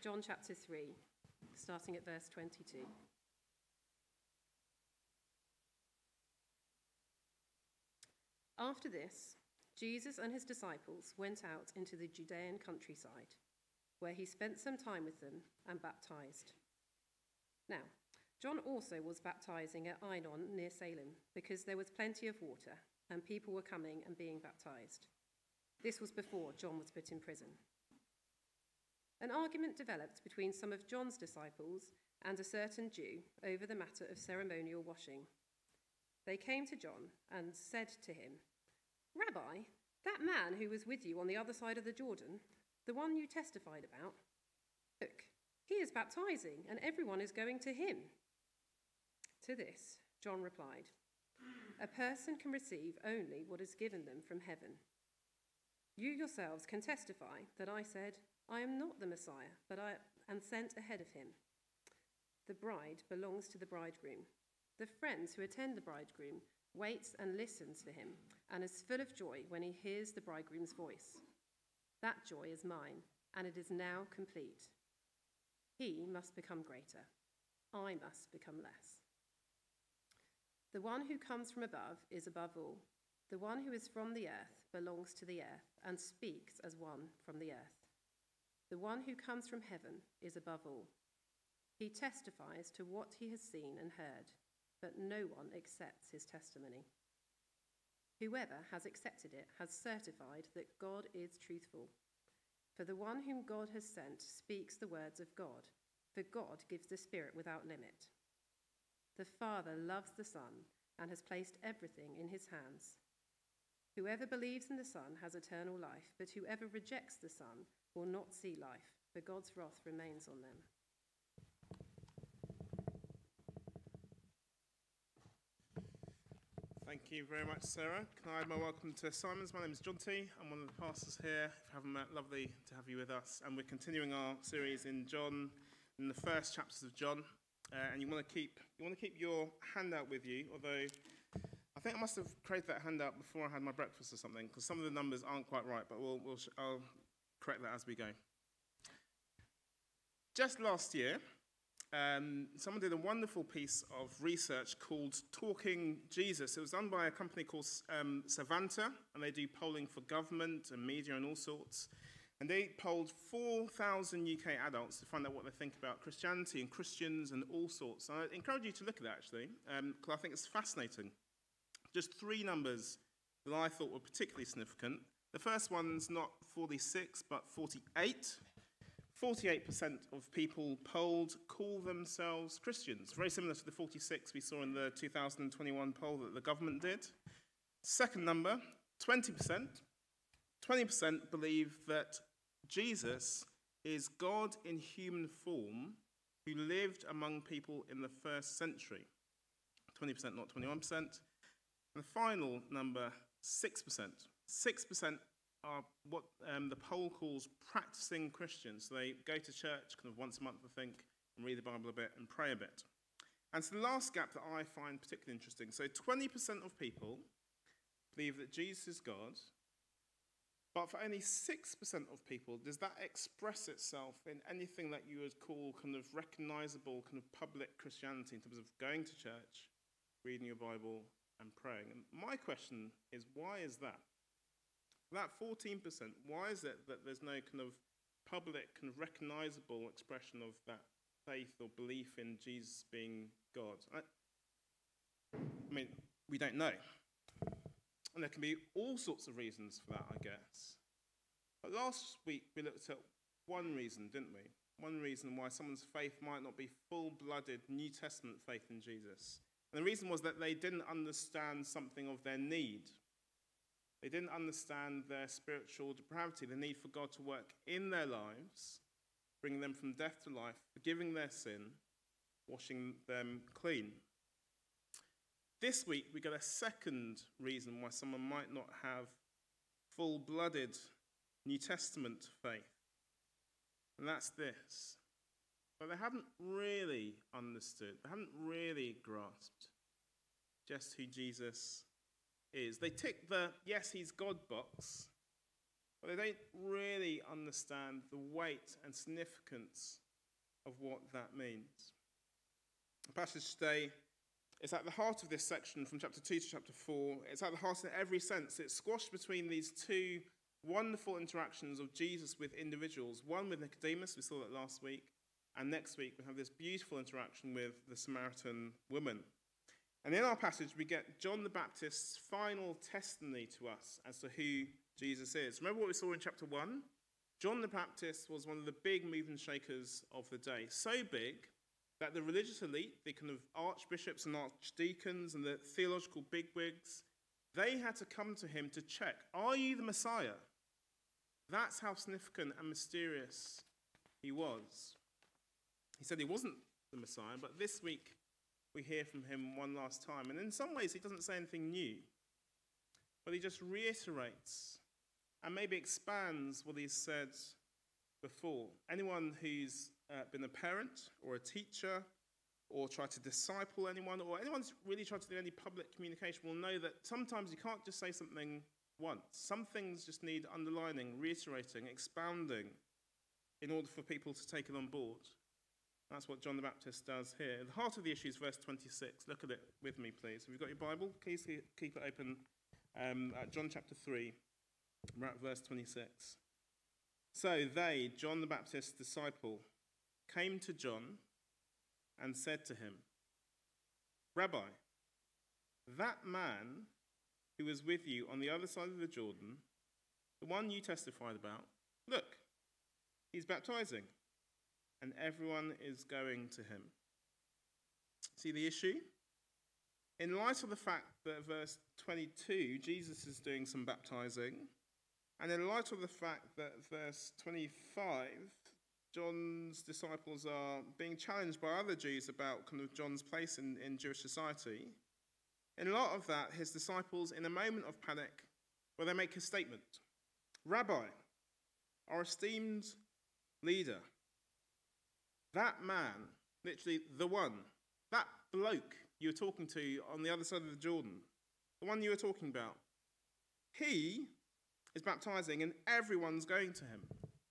John chapter 3, starting at verse 22. After this, Jesus and his disciples went out into the Judean countryside, where he spent some time with them and baptized. Now, John also was baptizing at Ainon near Salem, because there was plenty of water, and people were coming and being baptized. This was before John was put in prison. An argument developed between some of John's disciples and a certain Jew over the matter of ceremonial washing. They came to John and said to him, "Rabbi, that man who was with you on the other side of the Jordan, the one you testified about, look, he is baptizing, and everyone is going to him." To this, John replied, "A person can receive only what is given them from heaven. You yourselves can testify that I said, 'I am not the Messiah, but I am sent ahead of him.' The bride belongs to the bridegroom. The friend who attends the bridegroom waits and listens for him and is full of joy when he hears the bridegroom's voice. That joy is mine, and it is now complete. He must become greater. I must become less. The one who comes from above is above all. The one who is from the earth belongs to the earth and speaks as one from the earth. The one who comes from heaven is above all. He testifies to what he has seen and heard, but no one accepts his testimony. Whoever has accepted it has certified that God is truthful. For the one whom God has sent speaks the words of God, for God gives the Spirit without limit. The Father loves the Son and has placed everything in his hands. Whoever believes in the Son has eternal life, but whoever rejects the Son will not see life, for God's wrath remains on them." Thank you very much, Sarah. Can I add my welcome to Simon's? My name is John T. I'm one of the pastors here. If you haven't met, lovely to have you with us. And we're continuing our series in John, in the first chapters of John. And you want to keep your handout with you, although I think I must have created that handout before I had my breakfast or something, because some of the numbers aren't quite right, but I'll correct that as we go. Just last year, someone did a wonderful piece of research called Talking Jesus. It was done by a company called Savanta, and they do polling for government and media and all sorts. And they polled 4,000 UK adults to find out what they think about Christianity and Christians and all sorts. And I encourage you to look at that, actually, because I think it's fascinating. Just three numbers that I thought were particularly significant. The first one's not 46, but 48. 48% of people polled call themselves Christians, very similar to the 46 we saw in the 2021 poll that the government did. Second number, 20%. 20% believe that Jesus is God in human form who lived among people in the first century. 20%, not 21%. And the final number, 6%. 6% are what the poll calls practicing Christians. So they go to church kind of once a month, I think, and read the Bible a bit and pray a bit. And so the last gap that I find particularly interesting. So 20% of people believe that Jesus is God, but for only 6% of people, does that express itself in anything that you would call kind of recognizable kind of public Christianity in terms of going to church, reading your Bible, and praying? And my question is, why is that? That 14%, why is it that there's no kind of public, kind of recognizable expression of that faith or belief in Jesus being God? I mean, we don't know. And there can be all sorts of reasons for that, I guess. But last week we looked at one reason, didn't we? One reason why someone's faith might not be full-blooded New Testament faith in Jesus. And the reason was that they didn't understand something of their need. They didn't understand their spiritual depravity, the need for God to work in their lives, bringing them from death to life, forgiving their sin, washing them clean. This week, we get a second reason why someone might not have full-blooded New Testament faith. And that's this. But they haven't really understood, they haven't really grasped just who Jesus is. They tick the yes, he's God box, but they don't really understand the weight and significance of what that means. The passage today is at the heart of this section from chapter 2 to chapter 4. It's at the heart in every sense. It's squashed between these two wonderful interactions of Jesus with individuals, one with Nicodemus, we saw that last week, and next week we have this beautiful interaction with the Samaritan woman. And in our passage we get John the Baptist's final testimony to us as to who Jesus is. Remember what we saw in chapter 1? John the Baptist was one of the big movers and shakers of the day. So big that the religious elite, the kind of archbishops and archdeacons and the theological bigwigs, they had to come to him to check, are you the Messiah? That's how significant and mysterious he was. He said he wasn't the Messiah, but this week we hear from him one last time. And in some ways he doesn't say anything new, but he just reiterates and maybe expands what he's said before. Anyone who's been a parent or a teacher or tried to disciple anyone, or anyone's really tried to do any public communication will know that sometimes you can't just say something once. Some things just need underlining, reiterating, expounding in order for people to take it on board. That's what John the Baptist does here. The heart of the issue is verse 26. Look at it with me, please. Have you got your Bible? Please keep it open at John chapter 3. We're at verse 26. So they, John the Baptist's disciple, came to John and said to him, Rabbi, that man who was with you on the other side of the Jordan, the one you testified about, look, he's baptizing, and everyone is going to him. See the issue? In light of the fact that verse 22, Jesus is doing some baptizing, and in light of the fact that verse 25, John's disciples are being challenged by other Jews about kind of John's place in Jewish society, in light of that, his disciples, in a moment of panic, well, they make a statement. Rabbi, our esteemed leader, that man, literally the one, that bloke you were talking to on the other side of the Jordan, the one you were talking about, he is baptizing and everyone's going to him.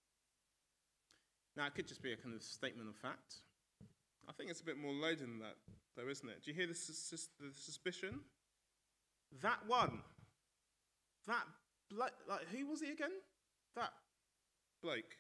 Now, it could just be a kind of statement of fact. I think it's a bit more loaded than that, though, isn't it? Do you hear the suspicion? That one, that bloke, like, who was he again? That bloke.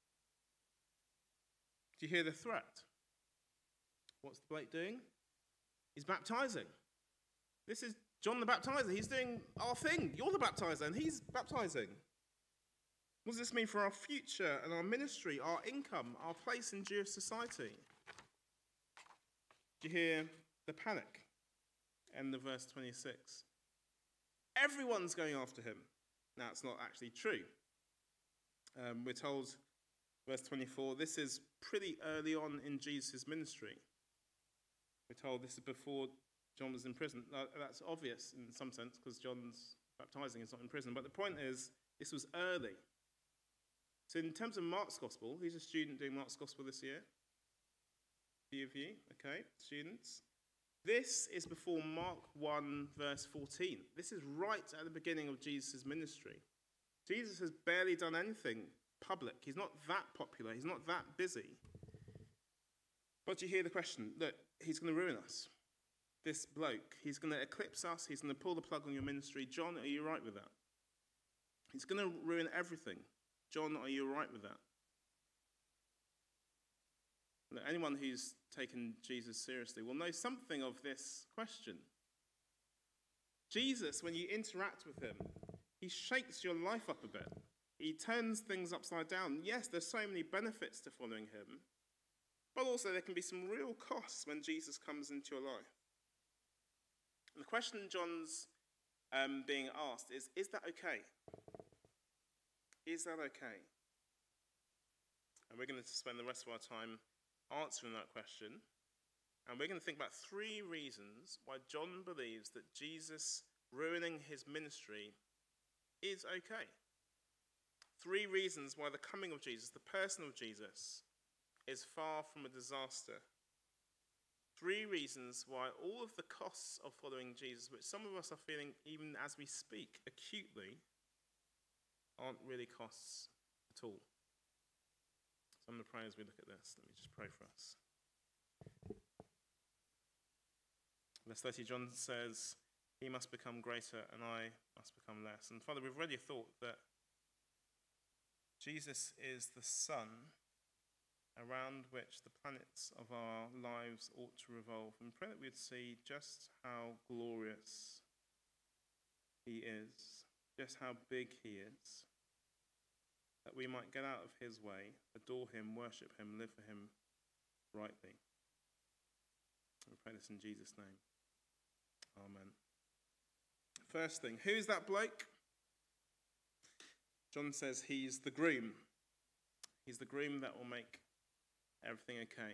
Do you hear the threat? What's the bloke doing? He's baptizing. This is John the Baptizer. He's doing our thing. You're the baptizer, and he's baptizing. What does this mean for our future and our ministry, our income, our place in Jewish society? Do you hear the panic in the verse 26? Everyone's going after him. Now, it's not actually true. We're told, verse 24, this is pretty early on in Jesus' ministry. We're told this is before John was in prison. Now, that's obvious in some sense because John's baptizing is not in prison. But the point is, this was early. So in terms of Mark's Gospel, who's a student doing Mark's Gospel this year? A few of you, okay, students. This is before Mark 1, verse 14. This is right at the beginning of Jesus' ministry. Jesus has barely done anything public. He's not that popular. He's not that busy. But you hear the question, look, he's going to ruin us. This bloke, he's going to eclipse us. He's going to pull the plug on your ministry. John, are you right with that? He's going to ruin everything. John, are you all right with that? Now, anyone who's taken Jesus seriously will know something of this question. Jesus, when you interact with him, he shakes your life up a bit. He turns things upside down. Yes, there's so many benefits to following him, but also there can be some real costs when Jesus comes into your life. And the question John's being asked is that okay? Is that okay? And we're going to spend the rest of our time answering that question. And we're going to think about 3 reasons why John believes that Jesus ruining his ministry is okay. 3 reasons why the coming of Jesus, the person of Jesus, is far from a disaster. 3 reasons why all of the costs of following Jesus, which some of us are feeling even as we speak acutely, aren't really costs at all. So I'm going to pray as we look at this. Let me just pray for us. Verse 30, John says, he must become greater and I must become less. And Father, we've already thought that Jesus is the sun around which the planets of our lives ought to revolve. And pray that we'd see just how glorious he is, just how big he is, that we might get out of his way, adore him, worship him, live for him rightly. We pray this in Jesus' name. Amen. First thing, who's that bloke? John says he's the groom. He's the groom that will make everything okay.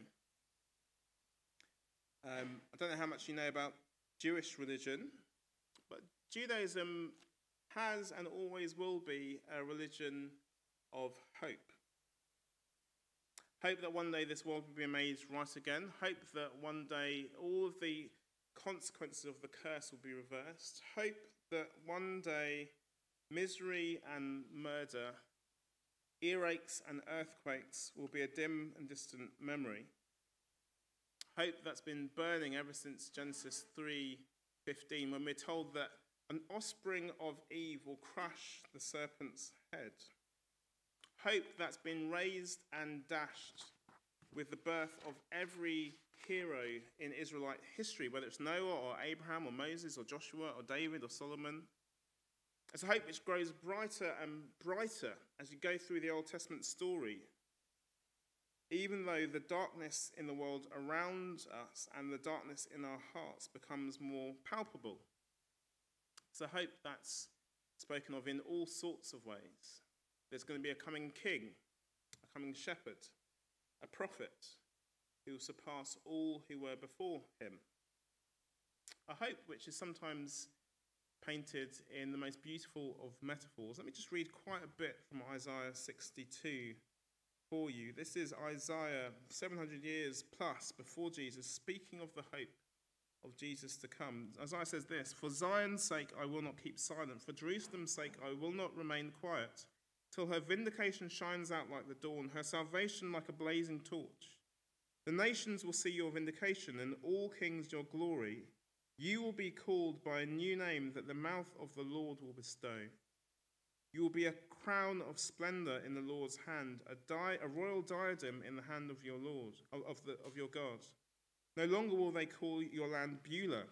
I don't know how much you know about Jewish religion, but Judaism has and always will be a religion of hope. Hope that one day this world will be made right again. Hope that one day all of the consequences of the curse will be reversed. Hope that one day misery and murder, earaches and earthquakes will be a dim and distant memory. Hope that's been burning ever since Genesis 3:15, when we're told that an offspring of Eve will crush the serpent's head. Hope that's been raised and dashed with the birth of every hero in Israelite history, whether it's Noah or Abraham or Moses or Joshua or David or Solomon. It's a hope which grows brighter and brighter as you go through the Old Testament story, even though the darkness in the world around us and the darkness in our hearts becomes more palpable. It's a hope that's spoken of in all sorts of ways. There's going to be a coming king, a coming shepherd, a prophet who will surpass all who were before him. A hope which is sometimes painted in the most beautiful of metaphors. Let me just read quite a bit from Isaiah 62 for you. This is Isaiah 700 years plus before Jesus, speaking of the hope of Jesus to come. Isaiah says this: "For Zion's sake I will not keep silent, for Jerusalem's sake I will not remain quiet, till her vindication shines out like the dawn, her salvation like a blazing torch. The nations will see your vindication, and all kings your glory. You will be called by a new name that the mouth of the Lord will bestow. You will be a crown of splendor in the Lord's hand, a royal diadem in the hand of your Lord, of your God. No longer will they call your land Beulah.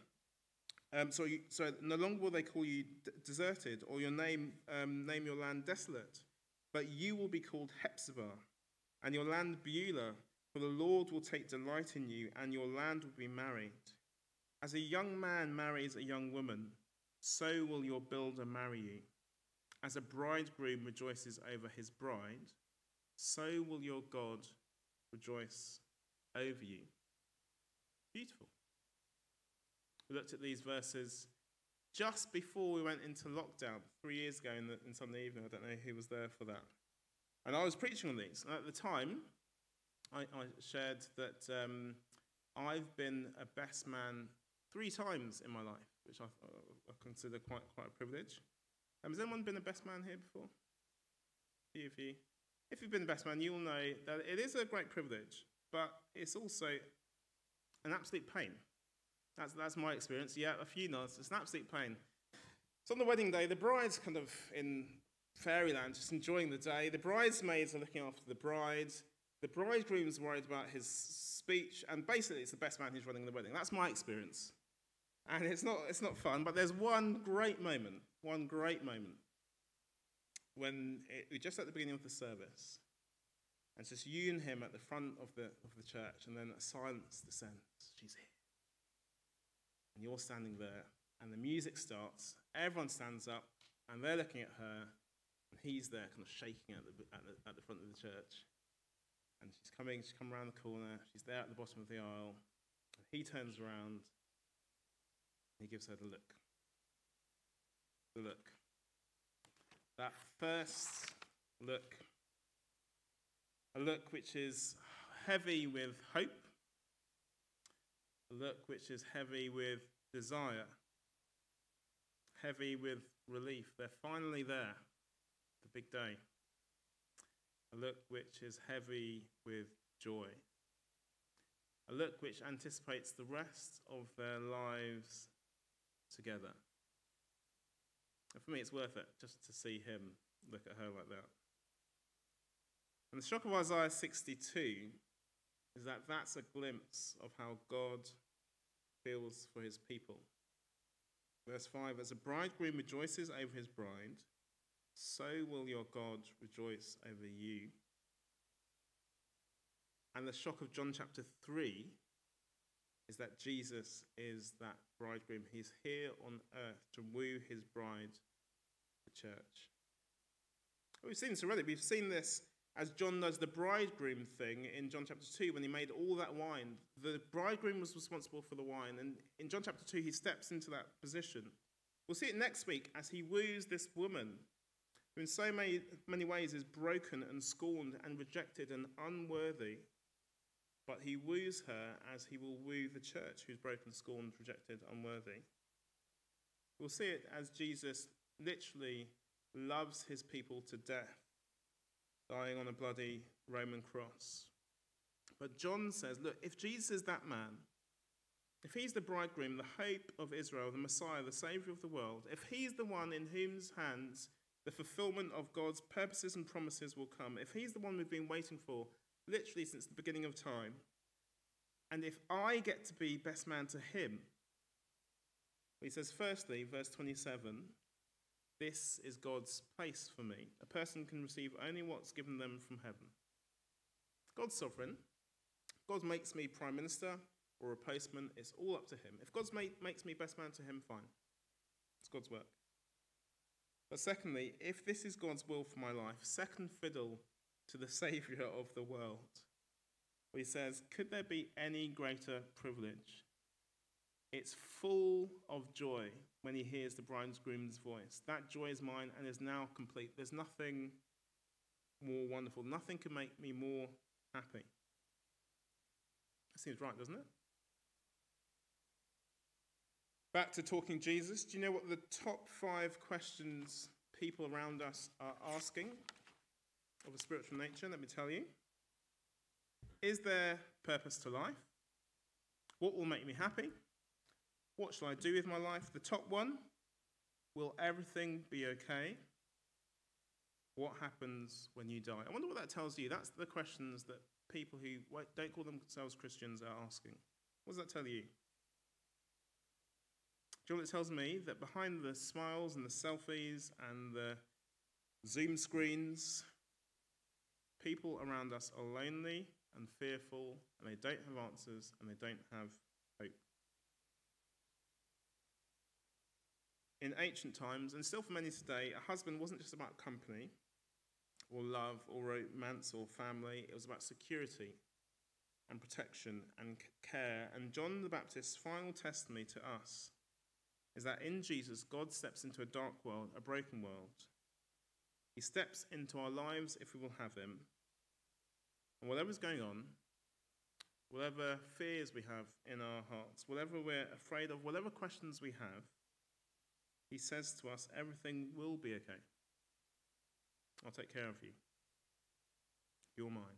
No longer will they call you deserted, or your name your land desolate. But you will be called Hephzibah, and your land Beulah, for the Lord will take delight in you, and your land will be married. As a young man marries a young woman, so will your builder marry you. As a bridegroom rejoices over his bride, so will your God rejoice over you." Beautiful. We looked at these verses just before we went into lockdown 3 years ago in Sunday evening. I don't know who was there for that. And I was preaching on these. And at the time, I shared that I've been a best man 3 times in my life, which I consider quite a privilege. Has anyone been a best man here before? A few of you. If you've been the best man, you will know that it is a great privilege, but it's also an absolute pain. That's my experience. Yeah, a few nods. It's an absolute pain. So on the wedding day, the bride's kind of in fairyland, just enjoying the day. The bridesmaids are looking after the bride. The bridegroom's worried about his speech, and basically it's the best man who's running the wedding. That's my experience. And it's not fun, but there's one great moment when just at the beginning of the service, and it's just you and him at the front of the church, and then a silence descends. She's here. And you're standing there, and the music starts, everyone stands up, and they're looking at her, and he's there kind of shaking at the front of the church. And she's come around the corner, she's there at the bottom of the aisle, and he turns around, and he gives her the look. The look. That first look. A look which is heavy with hope. A look which is heavy with desire. Heavy with relief. They're finally there. the big day. A look which is heavy with joy. A look which anticipates the rest of their lives together. And for me, it's worth it just to see him look at her like that. And the shock of Isaiah 62 is that that's a glimpse of how God feels for his people. Verse 5, as a bridegroom rejoices over his bride, so will your God rejoice over you. And the shock of John chapter 3 is that Jesus is that bridegroom. He's here on earth to woo his bride, the church. We've seen this already. We've seen this as John does the bridegroom thing in John chapter 2 when he made all that wine. The bridegroom was responsible for the wine. And in John chapter 2, he steps into that position. We'll see it next week as he woos this woman who in so many ways is broken and scorned and rejected and unworthy. But he woos her as he will woo the church who's broken, scorned, rejected, unworthy. We'll see it as Jesus literally loves his people to death, dying on a bloody Roman cross. But John says, look, if Jesus is that man, if he's the bridegroom, the hope of Israel, the Messiah, the Saviour of the world, if he's the one in whose hands the fulfillment of God's purposes and promises will come, if he's the one we've been waiting for, literally since the beginning of time, and if I get to be best man to him, he says, firstly, verse 27, this is God's place for me. A person can receive only what's given them from heaven. God's sovereign. God makes me prime minister or a postman. It's all up to him. If God makes me best man to him, fine. It's God's work. But secondly, if this is God's will for my life, second fiddle to the Saviour of the world, he says, could there be any greater privilege? It's full of joy when he hears the bridegroom's voice. That joy is mine and is now complete. There's nothing more wonderful. Nothing can make me more happy. That seems right, doesn't it? Back to talking Jesus. Do you know what the top 5 questions people around us are asking of a spiritual nature? Let me tell you. Is there purpose to life? What will make me happy? What shall I do with my life? The top one, will everything be okay? What happens when you die? I wonder what that tells you. That's the questions that people who don't call themselves Christians are asking. What does that tell you? Do you know what it tells me? That behind the smiles and the selfies and the Zoom screens, people around us are lonely and fearful, and they don't have answers, and they don't have hope. In ancient times, and still for many today, a husband wasn't just about company, or love, or romance, or family. It was about security, and protection, and care. And John the Baptist's final testimony to us is that in Jesus, God steps into a dark world, a broken world. He steps into our lives if we will have him. And whatever's going on, whatever fears we have in our hearts, whatever we're afraid of, whatever questions we have, he says to us, everything will be okay. I'll take care of you. You're mine.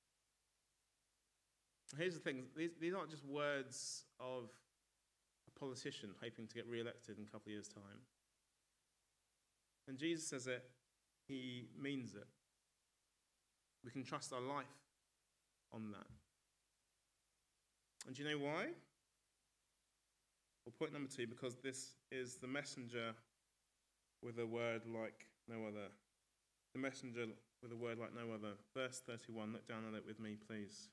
Here's the thing. These aren't just words of a politician hoping to get re-elected in a couple of years' time. When Jesus says it, he means it. We can trust our life on that. And do you know why? Well, point number 2, because this is the messenger with a word like no other. The messenger with a word like no other. Verse 31, look down at it with me, please.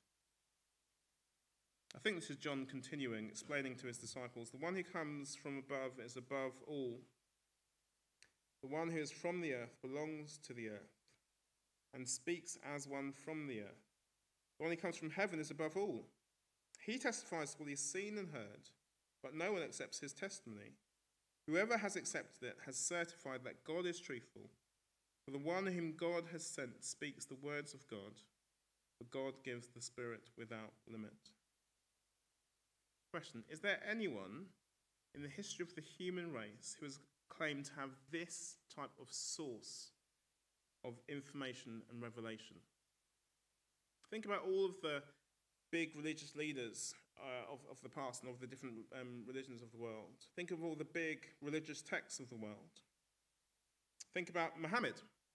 I think this is John continuing, explaining to his disciples, the one who comes from above is above all. The one who is from the earth belongs to the earth and speaks as one from the earth. The one who comes from heaven is above all. He testifies to what he's seen and heard, but no one accepts his testimony. Whoever has accepted it has certified that God is truthful. For the one whom God has sent speaks the words of God, for God gives the Spirit without limit. Question, is there anyone in the history of the human race who has claimed to have this type of source of information and revelation. Think about all of the big religious leaders of the past and of the different religions of the world. Think of all the big religious texts of the world. Think about Muhammad,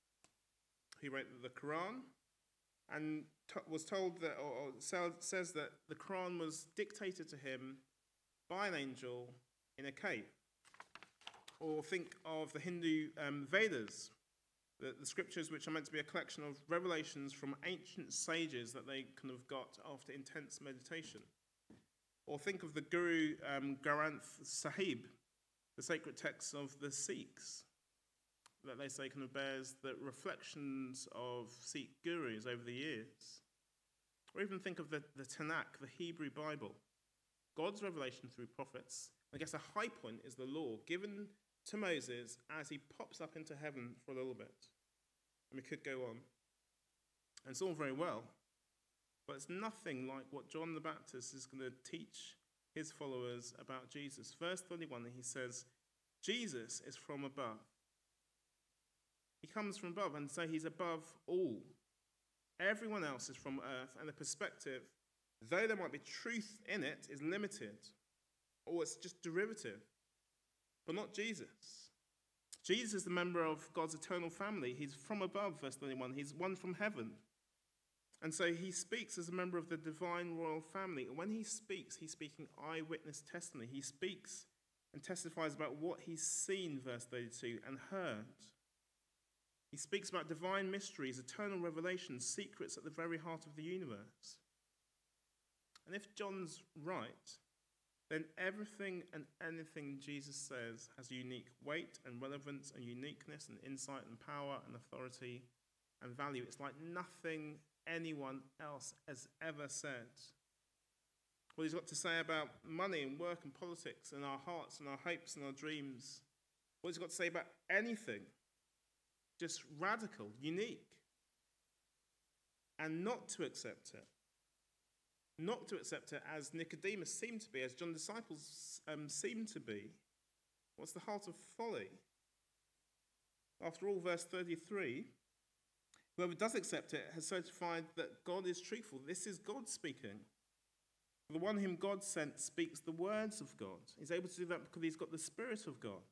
who wrote the Quran and was told that, or says that the Quran was dictated to him by an angel in a cave. Or think of the Hindu Vedas, the scriptures which are meant to be a collection of revelations from ancient sages that they kind of got after intense meditation. Or think of the Guru Granth Sahib, the sacred texts of the Sikhs, that they say kind of bears the reflections of Sikh gurus over the years. Or even think of the Tanakh, the Hebrew Bible, God's revelation through prophets. I guess a high point is the law given to Moses as he pops up into heaven for a little bit. And we could go on. And it's all very well, but it's nothing like what John the Baptist is going to teach his followers about Jesus. Verse 31, he says, Jesus is from above. He comes from above, and so he's above all. Everyone else is from earth, and the perspective, though there might be truth in it, is limited, or it's just derivative, but not Jesus. Jesus is the member of God's eternal family. He's from above, verse 31. He's one from heaven. And so he speaks as a member of the divine royal family. And when he speaks, he's speaking eyewitness testimony. He speaks and testifies about what he's seen, verse 32, and heard. He speaks about divine mysteries, eternal revelations, secrets at the very heart of the universe. And if John's right, then everything and anything Jesus says has unique weight and relevance and uniqueness and insight and power and authority and value. It's like nothing anyone else has ever said. What he's got to say about money and work and politics and our hearts and our hopes and our dreams. What he's got to say about anything. Just radical, unique. And not to accept it. Not to accept it as Nicodemus seemed to be, as John's disciples seemed to be. What's the heart of folly? After all, verse 33, whoever does accept it has certified that God is truthful. This is God speaking. The one whom God sent speaks the words of God. He's able to do that because he's got the Spirit of God.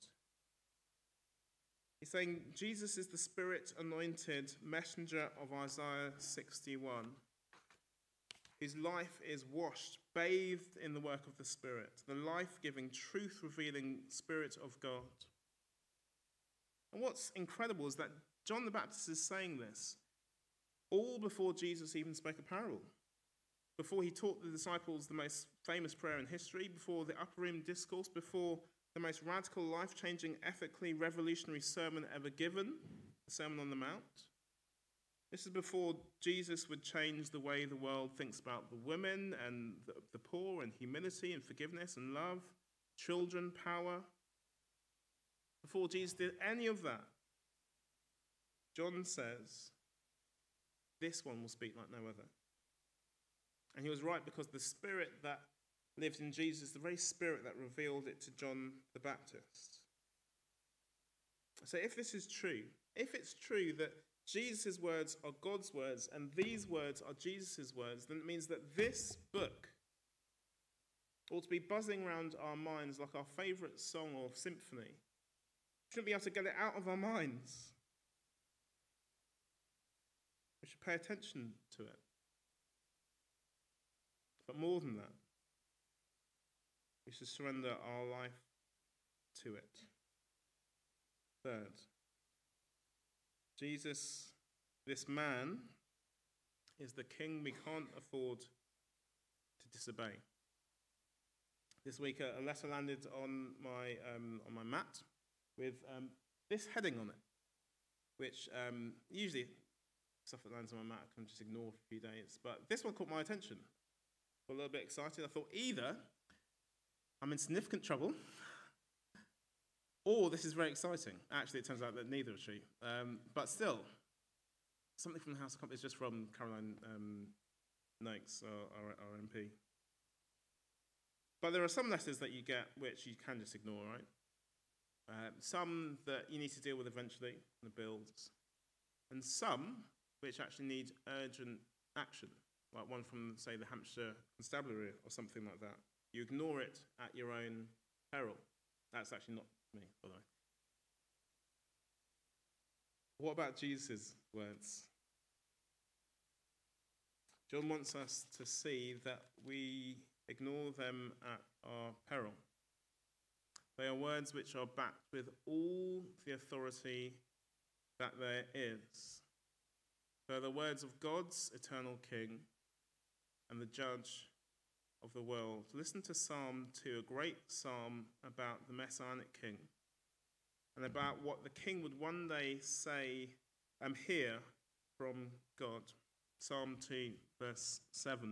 He's saying Jesus is the Spirit-anointed messenger of Isaiah 61, whose life is washed, bathed in the work of the Spirit, the life-giving, truth-revealing Spirit of God. And what's incredible is that John the Baptist is saying this all before Jesus even spoke a parable, before he taught the disciples the most famous prayer in history, before the upper room discourse, before the most radical, life-changing, ethically revolutionary sermon ever given, the Sermon on the Mount. This is before Jesus would change the way the world thinks about the women and the poor and humility and forgiveness and love, children, power. Before Jesus did any of that, John says, this one will speak like no other. And he was right, because the Spirit that lived in Jesus, the very Spirit that revealed it to John the Baptist. So if this is true, if it's true that Jesus' words are God's words and these words are Jesus' words, then it means that this book ought to be buzzing around our minds like our favourite song or symphony. We shouldn't be able to get it out of our minds. We should pay attention to it. But more than that, we should surrender our life to it. Third, Jesus, this man, is the king we can't afford to disobey. This week, a letter landed on my mat with this heading on it, which usually stuff that lands on my mat I can just ignore for a few days. But this one caught my attention. Got a little bit excited. I thought either I'm in significant trouble, or this is very exciting. Actually, it turns out that neither are true. But still, something from the House of Commons, just from Caroline Noakes, our MP. But there are some letters that you get which you can just ignore, right? Some that you need to deal with eventually, the bills. and some which actually need urgent action, like one from, say, the Hampshire Constabulary or something like that. You ignore it at your own peril. That's actually not me, by the way. What about Jesus' words? John wants us to see that we ignore them at our peril. They are words which are backed with all the authority that there is. They're the words of God's eternal King and the Judge of the world. Listen to Psalm 2, a great psalm about the Messianic King and about what the King would one day say and hear from God. Psalm 2, verse 7.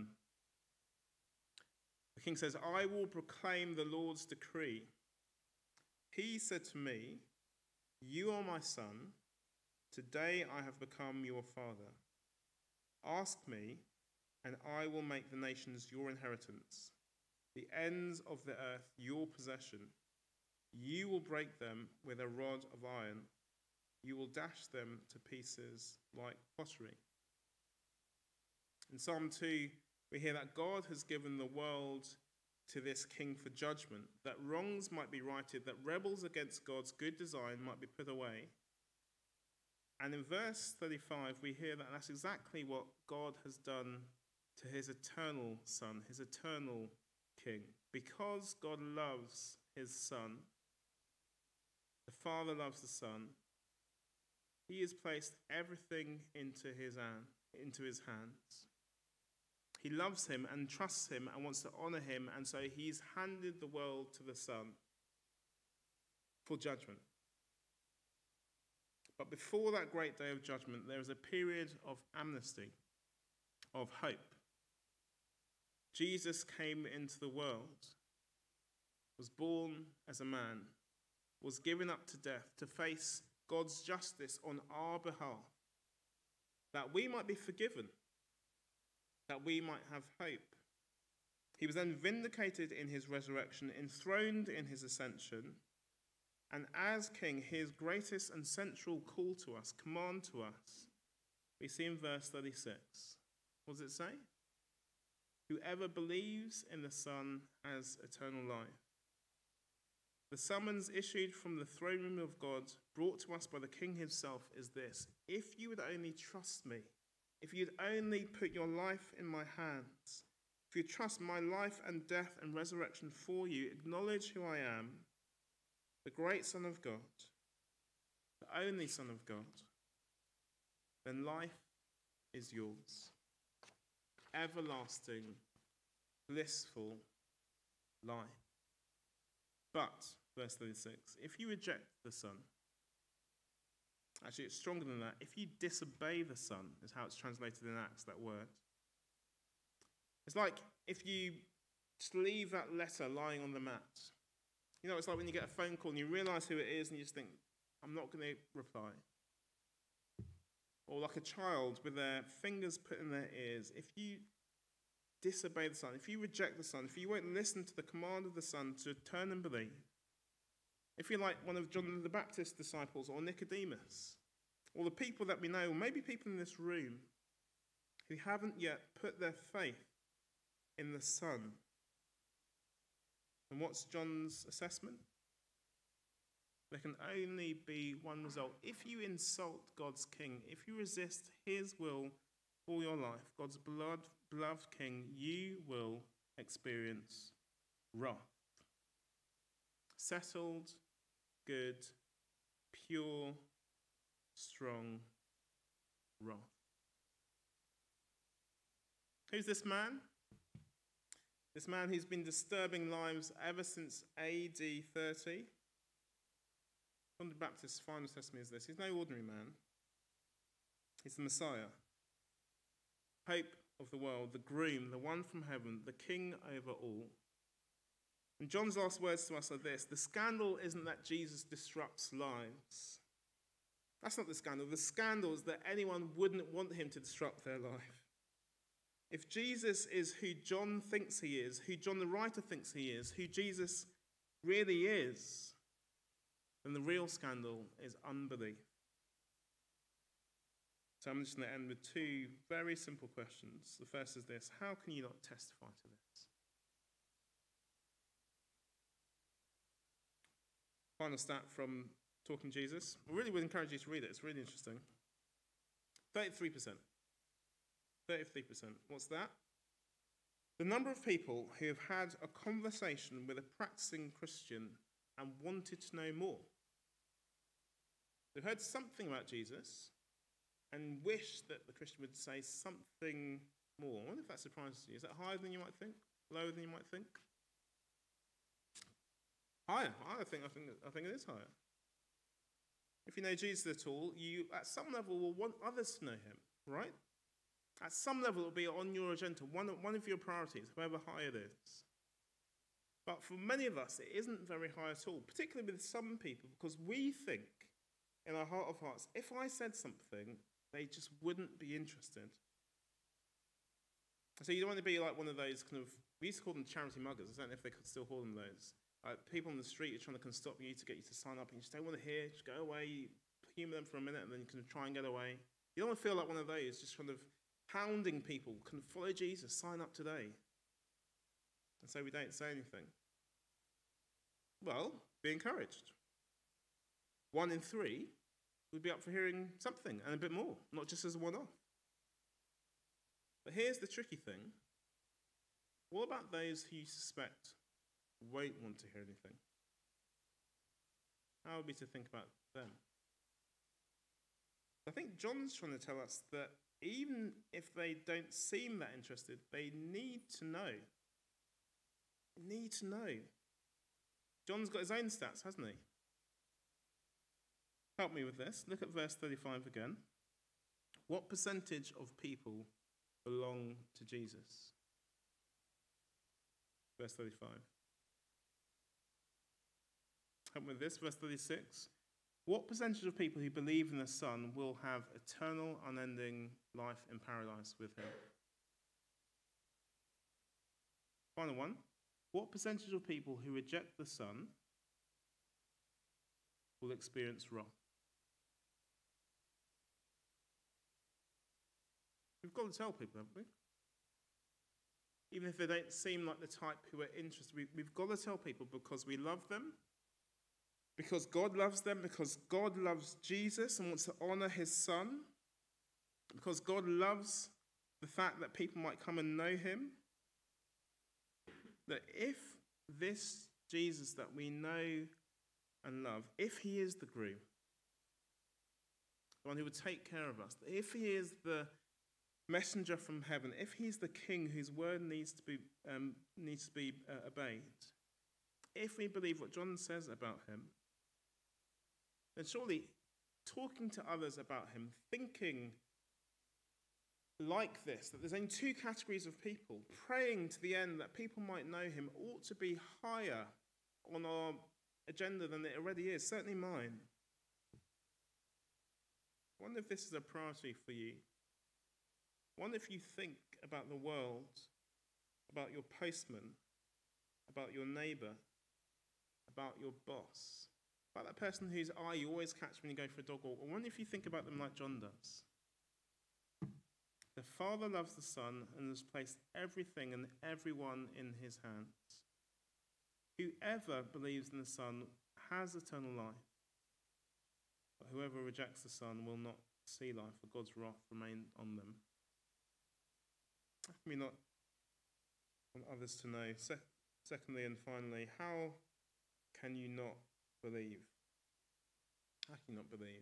The King says, I will proclaim the Lord's decree. He said to me, you are my son. Today I have become your father. Ask me, and I will make the nations your inheritance, the ends of the earth your possession. You will break them with a rod of iron. You will dash them to pieces like pottery. In Psalm 2, we hear that God has given the world to this king for judgment, that wrongs might be righted, that rebels against God's good design might be put away. And in verse 35, we hear that that's exactly what God has done to his eternal Son, his eternal King. Because God loves his Son, the Father loves the Son, he has placed everything into his hands. He loves him and trusts him and wants to honor him, and so he's handed the world to the Son for judgment. But before that great day of judgment, there is a period of amnesty, of hope. Jesus came into the world, was born as a man, was given up to death to face God's justice on our behalf, that we might be forgiven, that we might have hope. He was then vindicated in his resurrection, enthroned in his ascension, and as King, his greatest and central call to us, command to us, we see in verse 36. What does it say? Whoever believes in the Son has eternal life. The summons issued from the throne room of God, brought to us by the King himself, is this: if you would only trust me, if you'd only put your life in my hands, if you trust my life and death and resurrection for you, acknowledge who I am, the great Son of God, the only Son of God, then life is yours. Everlasting, blissful life. But, verse 36, if you reject the Son, actually it's stronger than that, if you disobey the Son, is how it's translated in Acts, that word. It's like if you just leave that letter lying on the mat. You know, it's like when you get a phone call and you realise who it is and you just think, I'm not going to reply. Or like a child with their fingers put in their ears. If you disobey the Son, if you reject the Son, if you won't listen to the command of the Son to turn and believe, if you're like one of John the Baptist's disciples or Nicodemus, or the people that we know, or maybe people in this room who haven't yet put their faith in the Son, and what's John's assessment? There can only be one result. If you insult God's King, if you resist his will for your life, God's beloved King, you will experience wrath. Settled, good, pure, strong wrath. Who's this man? This man who's been disturbing lives ever since AD 30. John the Baptist's final testimony is this: he's no ordinary man. He's the Messiah, hope of the world, the groom, the one from heaven, the king over all. And John's last words to us are this: the scandal isn't that Jesus disrupts lives. That's not the scandal. The scandal is that anyone wouldn't want him to disrupt their life. If Jesus is who John thinks he is, who John the writer thinks he is, who Jesus really is, then the real scandal is unbelief. So I'm just going to end with two very simple questions. The first is this: how can you not testify to this? Final stat from Talking Jesus. I really would encourage you to read it. It's really interesting. 33%. 33%. What's that? The number of people who have had a conversation with a practicing Christian and wanted to know more. They've heard something about Jesus and wish that the Christian would say something more. I wonder if that surprises you. Is that higher than you might think? Lower than you might think? Higher. I think it is higher. If you know Jesus at all, you at some level will want others to know him, right? At some level, it will be on your agenda, one of your priorities, however high it is. But for many of us, it isn't very high at all, particularly with some people, because we think in our heart of hearts, if I said something, they just wouldn't be interested. So you don't want to be like one of those kind of, we used to call them charity muggers. I don't know if they could still call them those. People on the street are trying to stop you to get you to sign up, and you just don't want to hear, just go away, humour them for a minute, and then you can try and get away. You don't want to feel like one of those, just kind of hounding people, can follow Jesus, sign up today. And so we don't say anything. Well, be encouraged. 1 in 3 would be up for hearing something and a bit more, not just as a one-off. But here's the tricky thing. What about those who you suspect won't want to hear anything? How would be to think about them? I think John's trying to tell us that even if they don't seem that interested, they need to know. Need to know. John's got his own stats, hasn't he? Help me with this. Look at verse 35 again. What percentage of people belong to Jesus? Verse 35. Help me with this. Verse 36. What percentage of people who believe in the Son will have eternal, unending life in paradise with him? Final one. What percentage of people who reject the Son will experience wrath? We've got to tell people, haven't we? Even if they don't seem like the type who are interested, we've got to tell people because we love them, because God loves them, because God loves Jesus and wants to honor his Son, because God loves the fact that people might come and know him, that if this Jesus that we know and love, if he is the groom, the one who would take care of us, if he is the messenger from heaven, if he's the king whose word needs to be obeyed, if we believe what John says about him, then surely talking to others about him, thinking like this, that there's only 2 categories of people, praying to the end that people might know him, ought to be higher on our agenda than it already is, certainly mine. I wonder if this is a priority for you. I wonder if you think about the world, about your postman, about your neighbour, about your boss, about that person whose eye you always catch when you go for a dog walk. I wonder if you think about them like John does. The Father loves the Son and has placed everything and everyone in his hands. Whoever believes in the Son has eternal life, but whoever rejects the Son will not see life, for God's wrath remain on them. How can we not want others to know? Secondly and finally, how can you not believe? How can you not believe?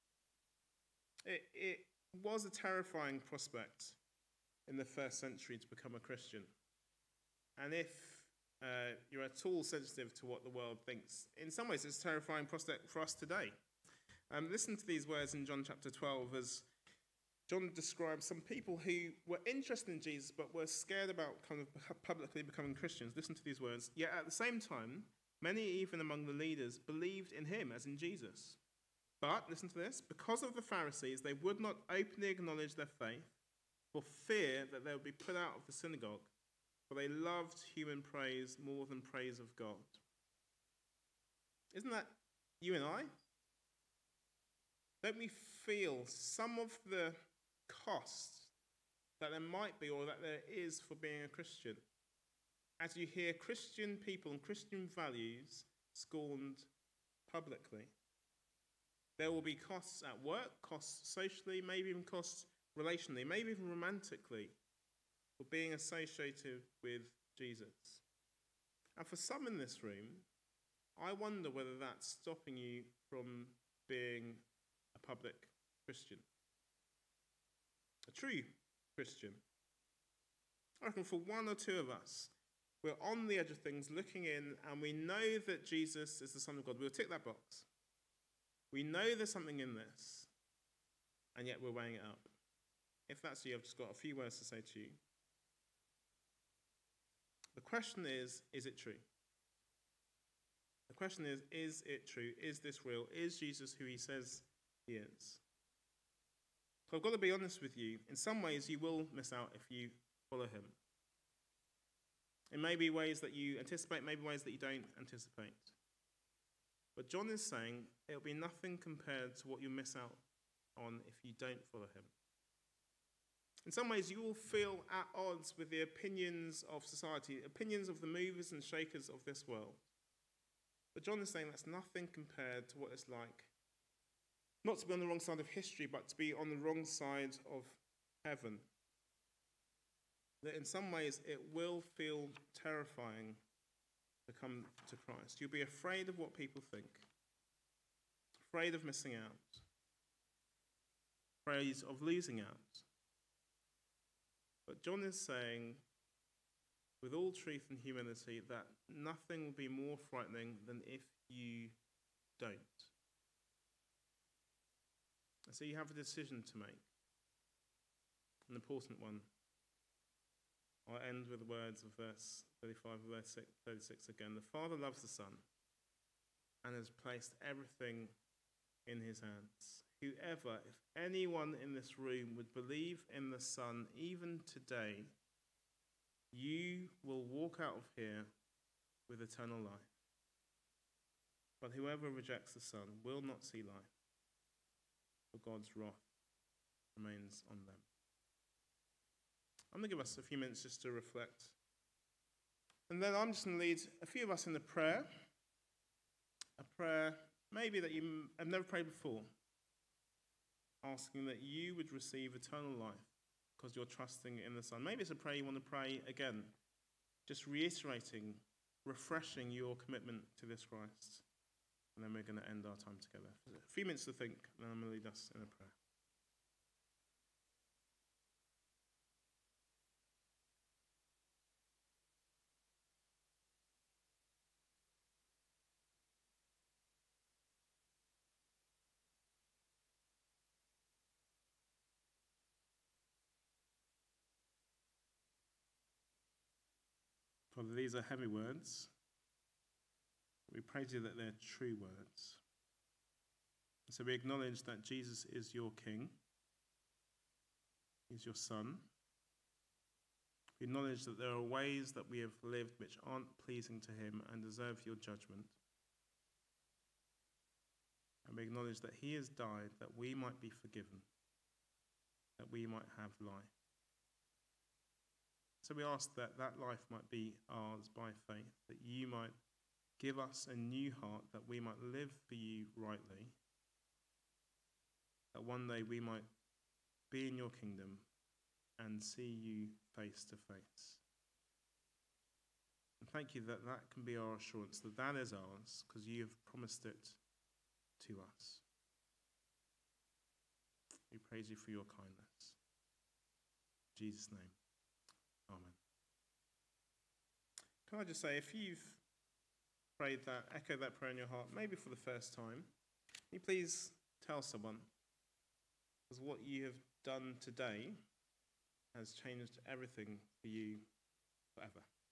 It was a terrifying prospect in the first century to become a Christian. And if you're at all sensitive to what the world thinks, in some ways it's a terrifying prospect for us today. Listen to these words in John chapter 12 as John describes some people who were interested in Jesus but were scared about kind of publicly becoming Christians. Listen to these words. Yet at the same time, many even among the leaders believed in him, as in Jesus. But, listen to this, because of the Pharisees, they would not openly acknowledge their faith for fear that they would be put out of the synagogue, for they loved human praise more than praise of God. Isn't that you and I? Don't we feel some of the cost that there might be or that there is for being a Christian. As you hear Christian people and Christian values scorned publicly, there will be costs at work, costs socially, maybe even costs relationally, maybe even romantically, for being associated with Jesus. And for some in this room, I wonder whether that's stopping you from being a public Christian, a true Christian. I reckon for one or two of us, we're on the edge of things, looking in, and we know that Jesus is the Son of God. We'll tick that box. We know there's something in this, and yet we're weighing it up. If that's you, I've just got a few words to say to you. The question is it true? The question is it true? Is this real? Is Jesus who he says he is? So I've got to be honest with you. In some ways, you will miss out if you follow him. It may be ways that you anticipate, maybe ways that you don't anticipate. But John is saying it'll be nothing compared to what you miss out on if you don't follow him. In some ways, you will feel at odds with the opinions of society, opinions of the movers and shakers of this world. But John is saying that's nothing compared to what it's like, not to be on the wrong side of history, but to be on the wrong side of heaven. That in some ways it will feel terrifying to come to Christ. You'll be afraid of what people think, afraid of missing out, afraid of losing out. But John is saying, with all truth and humility, that nothing will be more frightening than if you don't. And so you have a decision to make, an important one. I'll end with the words of verse 35 of verse 36 again. The Father loves the Son and has placed everything in his hands. Whoever, if anyone in this room would believe in the Son, even today, you will walk out of here with eternal life. But whoever rejects the Son will not see life, for God's wrath remains on them. I'm going to give us a few minutes just to reflect. And then I'm just going to lead a few of us in a prayer maybe that you have never prayed before, asking that you would receive eternal life because you're trusting in the Son. Maybe it's a prayer you want to pray again, just reiterating, refreshing your commitment to this Christ. And then we're going to end our time together. A few minutes to think, and then I'm going to lead us in a prayer. Father, these are heavy words. We praise you that they're true words. So we acknowledge that Jesus is your King. He's your Son. We acknowledge that there are ways that we have lived which aren't pleasing to him and deserve your judgment. And we acknowledge that he has died that we might be forgiven, that we might have life. So we ask that that life might be ours by faith, that you might give us a new heart, that we might live for you rightly, that one day we might be in your kingdom and see you face to face. And thank you that that can be our assurance, that that is ours, because you have promised it to us. We praise you for your kindness. In Jesus' name. Amen. Can I just say, if you've prayed that, echoed that prayer in your heart, maybe for the first time, can you please tell someone? Because what you have done today has changed everything for you forever.